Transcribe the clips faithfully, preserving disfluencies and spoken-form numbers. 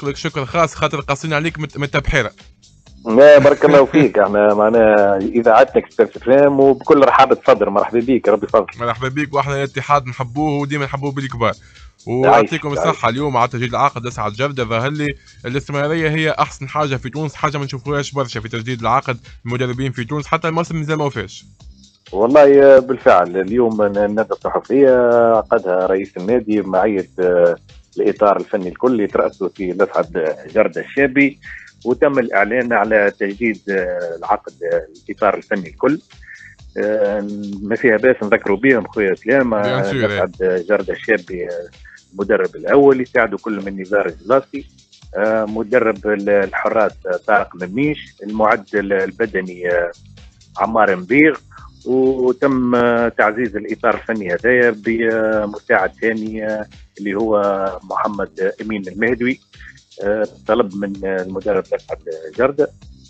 لك شكر خاص خاطر قاصين عليك من التبحيره. لا بارك الله فيك، احنا معناها اذاعتنا اكسبرت فام وبكل رحابه صدر. مرحبا بك، ربي يفضل. مرحبا بك، واحنا الاتحاد نحبوه وديما نحبوه بالكبار. ويعطيكم الصحه. اليوم على تجديد العقد اسعد جرده، ظهر لي الاستمراريه هي احسن حاجه في تونس، حاجه ما نشوفوهاش برشا في تجديد العقد المدربين في تونس، حتى الموسم مازال ما وفاش. والله بالفعل اليوم الندوه الصحفيه عقدها رئيس النادي بمعيه الاطار الفني الكل اللي ترأسه في الاسعد جرده الشابي، وتم الاعلان على تجديد العقد الاطار الفني الكل. ما فيها باس نذكروا بهم خويا سلام. الاسعد جرده الشابي المدرب الاول يساعده كل من نزار الجلاصي، مدرب الحراس طارق مميش، المعدل البدني عمار مبيغ، وتم تعزيز الاطار الفني هذايا بمساعد ثاني اللي هو محمد امين المهدوي، طلب من المدرب الاسعد جرده.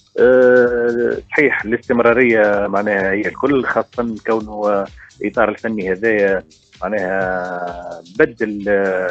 صحيح الاستمراريه معناها هي الكل، خاصه كونه الاطار الفني هذايا معناها بدل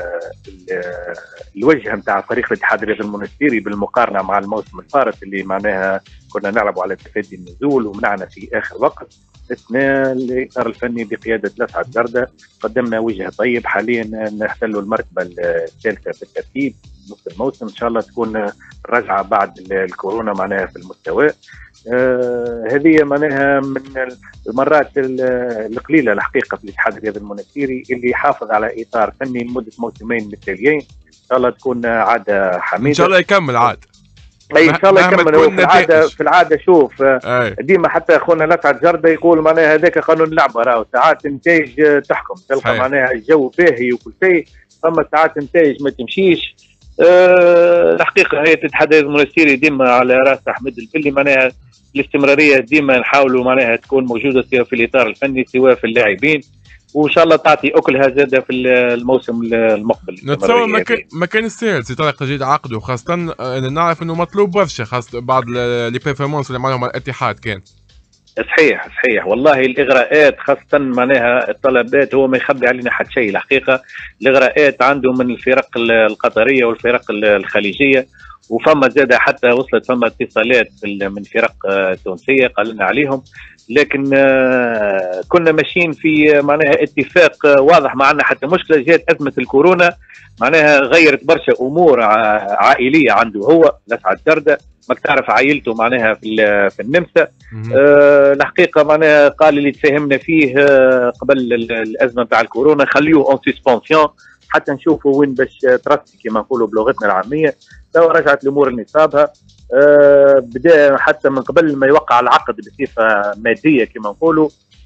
الوجه نتاع فريق الاتحاد الرياضي المونستيري بالمقارنه مع الموسم الفارط اللي معناها كنا نلعبوا على تفادي النزول ومنعنا في اخر وقت. اثناء الاطار الفني بقياده الاسعد جرده قدمنا وجه طيب، حاليا نحتلوا المرتبه الثالثه بالترتيب نص الموسم، ان شاء الله تكون رجعه بعد الكورونا معناها في المستوى. آه هذه معناها من المرات القليله الحقيقه في الاتحاد الرياضي المونستيري اللي يحافظ على اطار فني لمده موسمين متتاليين، ان شاء الله تكون عاده حميده. ان شاء الله يكمل عاد. اي ان شاء الله يكمل. هو في العاده في العاده شوف أي. ديما حتى اخونا الاسعد جرده يقول معناها هذاك قانون اللعبه، راهو ساعات النتائج تحكم، تلقى معناها الجو باهي وكل شيء، اما ساعات النتائج ما تمشيش. أه الحقيقه هيئه الاتحاد المونستيري ديما على راس احمد البلي معناها الاستمراريه ديما نحاولوا معناها تكون موجوده سواء في الاطار الفني سواء في اللاعبين، وان شاء الله تعطي اكلها زاده في الموسم المقبل. نتصور ما كان ما كان السهل سي طارق تجديد عقده، خاصه نعرف انه مطلوب برشا، خاصه بعض لي بيرفورمانس اللي عملهم الاتحاد كان. صحيح صحيح والله الاغراءات خاصه معناها الطلبات هو ما يخبي علينا حد شيء. الحقيقه الاغراءات عنده من الفرق القطريه والفرق الخليجيه، وفما زاد حتى وصلت فما اتصالات من فرق تونسيه قال لنا عليهم، لكن كنا ماشيين في معناها اتفاق واضح، ما عندنا حتى مشكله. جات ازمه الكورونا معناها غيرت برشا امور عائليه عنده هو الاسعد جرده، ماك تعرف عائلته معناها في في النمسا. أه الحقيقه معناها قال اللي تفاهمنا فيه قبل الازمه نتاع الكورونا خليوه اون سسبونسيون حتى نشوفوا وين باش ترسي كما نقولوا بلغتنا العاميه. تو رجعت الامور لنصابها. أه بدا حتى من قبل ما يوقع العقد بصفه ماديه كما نقولوا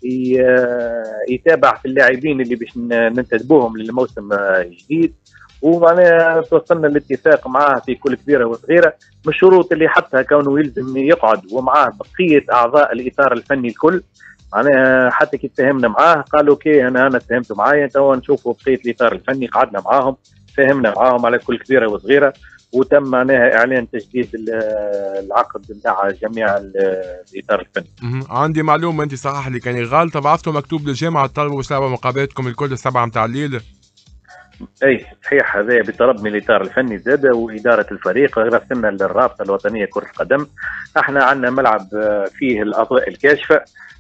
يتابع في اللاعبين اللي باش ننتدبوهم للموسم الجديد، ومعناها توصلنا لاتفاق معاه في كل كبيره وصغيره. من الشروط اللي حطها كونه يلزم يقعد ومعاه بقيه اعضاء الاطار الفني الكل، معناها حتى كي اتفاهمنا معاه قال اوكي انا انا اتفاهمتوا معايا، تو نشوفوا بقيه الاطار الفني، قعدنا معاهم فهمنا معاهم على كل كبيره وصغيره، وتم معناها اعلان تجديد العقد نتاع جميع الاطار الفني. عندي معلومه انت صحح لي كان غلط، بعثتوا مكتوب للجامعه طلبوا باش تلعبوا مقابلاتكم الكل السبعه نتاع الليل. اي صحيح، هذا بطلب من الاطار الفني زاد واداره الفريق، رسلنا للرابطه الوطنيه كره القدم. احنا عندنا ملعب فيه الاضواء الكاشفه،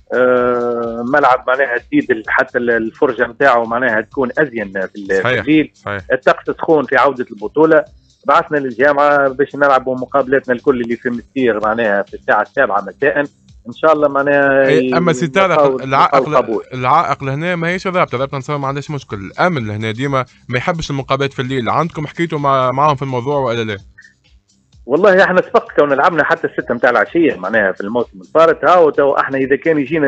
أه ملعب معناها تزيد حتى الفرجه نتاعو معناها تكون ازين في الليل. الطقس سخون في عوده البطوله. بعثنا للجامعه باش نلعبوا مقابلاتنا الكل اللي في مستير معناها في الساعه السابعه مساء ان شاء الله. معناها اما سي طارق العائق العائق لهنا ماهيش الرابطه، الرابطه نتصور ما عندهاش مشكل، الامن لهنا ديما ما يحبش المقابلات في الليل. عندكم حكيتوا مع معاهم في الموضوع ولا لا؟ والله احنا سبق كنا لعبنا حتى الستة نتاع العشيه معناها في الموسم الفارط، هاو تو احنا اذا كان يجينا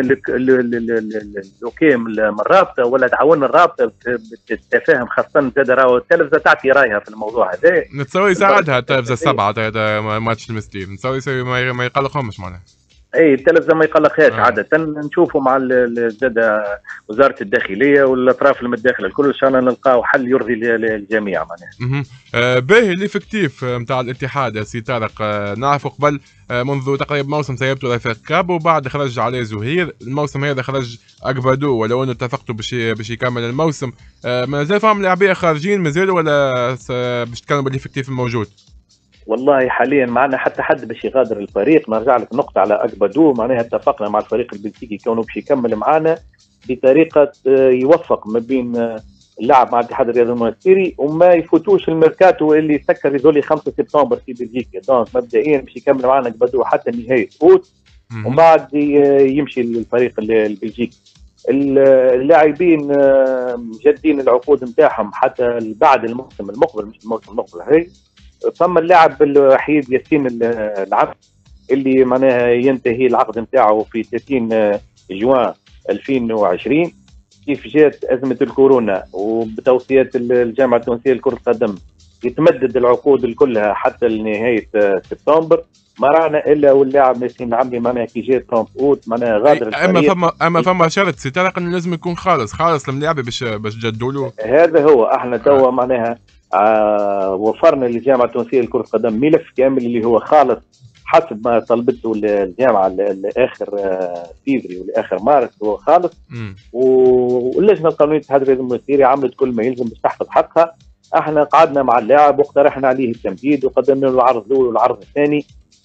الاوكي من الرابطه ولا تعاوننا الرابطه بالتفاهم، خاصه زاد راهو التلفزه تعطي رايها في الموضوع هذا. نتصور يساعدها التلفزه السبعه تاع ماتش المستير، نتصور ما يقلقهمش معناها. اي التلفزه ما يقلقهاش آه. عاده نشوفوا مع زاد وزاره الداخليه والاطراف المتداخله الكل ان شاء الله نلقاو حل يرضي الجميع معناها. آه باهي ليفكتيف نتاع الاتحاد سي طارق، آه نعرفوا قبل آه منذ تقريبا موسم سيبتوا رفيق كاب وبعد خرج عليه زهير، الموسم هذا خرج اكبادو ولو انه اتفقتوا باش باش يكمل الموسم. آه مازال فهم لاعبيه خارجين مازالوا ولا باش تكلموا بالليفكتيف الموجود؟ والله حاليا معنا حتى حد باش يغادر الفريق. نرجع لك نقطة على أكبادو، معناها اتفقنا مع الفريق البلجيكي كونه باش يكمل معنا بطريقة يوفق ما بين اللعب مع الاتحاد الرياضي المونستيري وما يفوتوش الميركاتو اللي سكر يزولي خمسة سبتمبر في بلجيكا. دونك مبدئيا باش يكمل معنا أكبادو حتى نهاية أوت، ومن بعد يمشي للفريق البلجيكي. اللاعبين مجدين العقود نتاعهم حتى بعد الموسم المقبل، مش الموسم المقبل هي. ثم اللاعب الوحيد ياسين العبد اللي معناها ينتهي العقد نتاعو في ثلاثين جوان ألفين وعشرين. كيف جات أزمة الكورونا وبتوصيات الجامعة التونسية لكرة القدم يتمدد العقود كلها حتى لنهاية سبتمبر، ما رانا الا واللاعب ياسين العمري معناها كي جات ثلاثين اوت معناها غادر الفريق. اما فما اما فما شرط سي طارق انه لازم يكون خالص خالص للاعب باش باش جدوا له. هذا هو احنا توا معناها آه وفرنا للجامعه التونسيه لكره القدم ملف كامل اللي هو خالص حسب ما طلبته الجامعه لاخر آه فيفري ولاخر مارس هو خالص. واللجنه القانونيه الاتحاد الرياضي المونستيري عملت كل ما يلزم باش تحفظ حقها. احنا قعدنا مع اللاعب واقترحنا عليه التمديد وقدمنا له العرض الاول والعرض الثاني.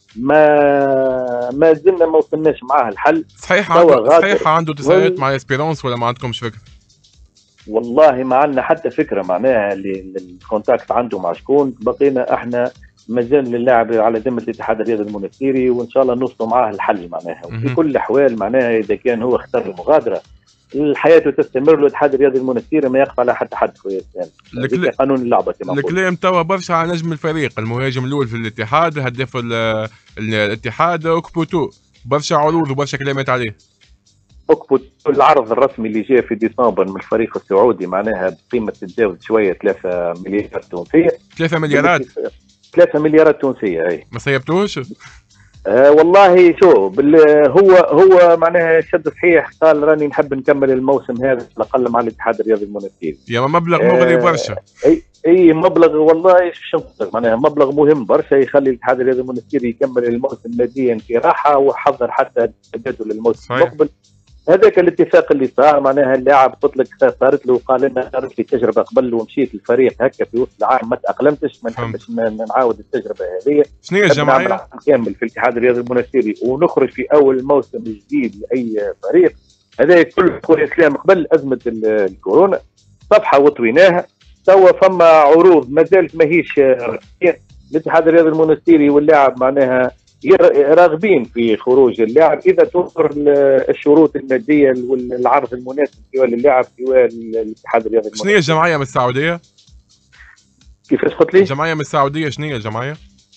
ما ما زلنا ما وصلناش معاه الحل. صحيح عنده صحيح عنده تساؤلات مع اسبيرونس ولا ما عندكمش فكره؟ والله ما عندنا حتى فكره معناها الكونتاكت عنده مع شكون. بقينا احنا مازال اللاعب على ذمه الاتحاد الرياضي المونستيري وان شاء الله نوصلوا معاه الحل معناها. وفي كل الاحوال معناها اذا كان هو اختار المغادره الحياه تستمر، والاتحاد الرياضي المونستيري ما يخفى على حتى حد خويا اسلام. قانون اللعبه كما قلت. الكلام توا برشا على نجم الفريق المهاجم الاول في الاتحاد هداف الاتحاد اوكبوتو، برشا عروض وبرشا كلامات عليه. اوكبوتو العرض الرسمي اللي جاء في ديسمبر من الفريق السعودي معناها بقيمه تتجاوز شويه ثلاثة مليارات تونسيه. ثلاثة مليارات ثلاثة مليارات تونسيه اي. ما سيبتوش؟ آه والله شو هو هو معناها شد صحيح قال راني نحب نكمل الموسم هذا على الاقل مع الاتحاد الرياضي المونستيري. يا مبلغ مغري آه برشا. اي اي مبلغ والله ايش نقول معناها مبلغ مهم برشا يخلي الاتحاد الرياضي المونستيري يكمل الموسم ماديا في راحه وحضر حتى تبادل الموسم المقبل. هذاك الاتفاق اللي صار معناها اللاعب قلت لك صارت له قال لنا صارت لي تجربه قبل ومشيت الفريق هكا في وسط العام ما تاقلمتش ما نحبش نعاود التجربه هذه. شنو هي الجمعيه؟ كامل في الاتحاد الرياضي المونستيري ونخرج في اول موسم جديد لاي فريق. هذا كل خويا اسلام قبل ازمه الكورونا صفحه وطويناها. توا فما عروض ما زالت ماهيش رسميه. الاتحاد الرياضي المونستيري واللاعب معناها راغبين في خروج اللاعب اذا توفر الشروط الماديه والعرض المناسب سواء للاعب سواء الاتحاد الرياضي. شنو هي الجمعيه من السعوديه؟ كيفاش قلت لي؟ الجمعيه من السعوديه شنو هي الجمعيه؟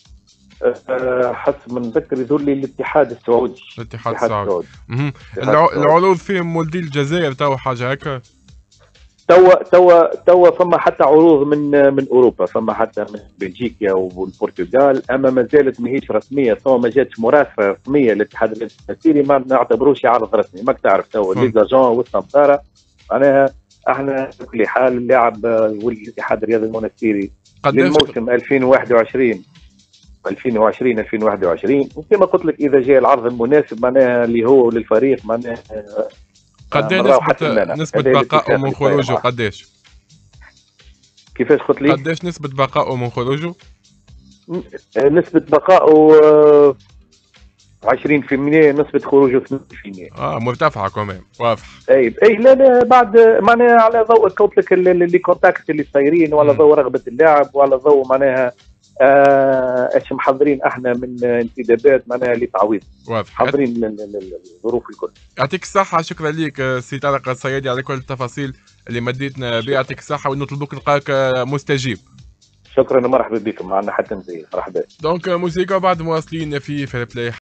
أه حسب ما نتذكر يظهر لي الاتحاد السعودي. الاتحاد السعودي. العروض فيهم مولدي الجزائر تو حاجه هكا؟ توا توا توا فما حتى عروض من من اوروبا، فما حتى من بلجيكا والبرتغال، اما ما زالت ماهيش رسميه. ثم ما جاتش مراسله رسميه للاتحاد المونستيري ما نعتبروش عرض رسمي. ماك تعرف توا ليزاجون والسمساره معناها احنا بكل حال اللاعب والاتحاد الرياضي المونستيري للموسم ألفين وواحد وعشرين ألفين وعشرين ألفين وواحد وعشرين وكما قلت لك اذا جاء العرض المناسب معناها اللي هو للفريق معناها قداش نسبة نسبة بقائه من خروجه قداش؟ كيفاش قلت لي؟ قداش نسبة بقائه من خروجه؟ نسبة بقائه عشرين بالمئة، نسبة خروجه ثمانين بالمئة. اه مرتفعة كمان واضح. اي اي لا لا بعد معناها على ضوء قلت لك اللي كونتاكت اللي صايرين وعلى ضوء رغبة اللاعب وعلى ضوء معناها ايش آه محضرين احنا من انتدابات معناها لتعويض. واضح. محضرين الظروف الكل. يعطيك الصحة، شكرا لك سي طارق الصيادي على كل التفاصيل اللي مديتنا بها. يعطيك الصحة ونطلبوك نلقاك مستجيب. شكرا ومرحبا بكم معنا حتى مزيان. مرحبا. دونك موسيقى بعد مواصلين في فير بلاي.